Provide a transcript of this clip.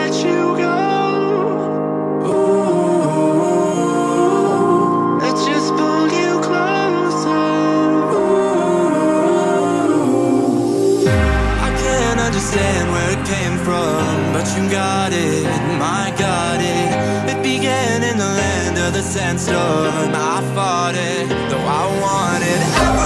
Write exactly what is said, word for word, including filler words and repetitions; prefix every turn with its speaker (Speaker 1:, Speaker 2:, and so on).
Speaker 1: let you go. Ooh, let's just pull you closer. Ooh, I can't understand where it came from, but you got it, I got it. It began in the land of the sandstorm. I fought it, though I wanted.